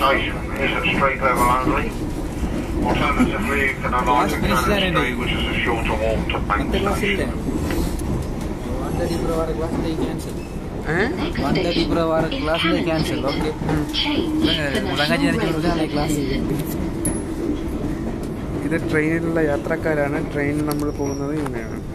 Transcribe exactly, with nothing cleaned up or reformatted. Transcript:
station is at street level only. Alternatively, you can alight at Cannon Street, which is a shorter walk to Bank Station. one thirty per hour class they cancel. Eh? one thirty per hour class they cancel. Okay. Rangaji irukkunnadane class. ഇത് ട്രെയിനിലുള്ള യാത്രക്കാരാണ്. ട്രെയിനിൽ നമ്മൾ പോകുന്നത് ഇങ്ങനെയാണ്.